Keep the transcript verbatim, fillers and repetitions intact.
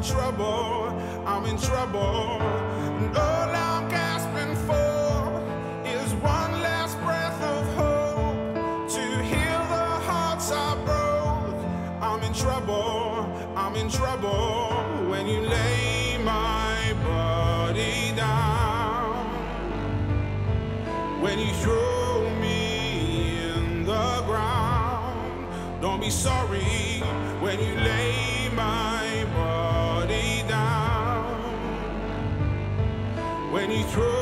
trouble, I'm in trouble. And all I'm gasping for is one last breath of hope to heal the hearts I broke. I'm in trouble, I'm in trouble when you lay my body down, when you throw me in the ground. Don't be sorry when you lay my body down, when you throw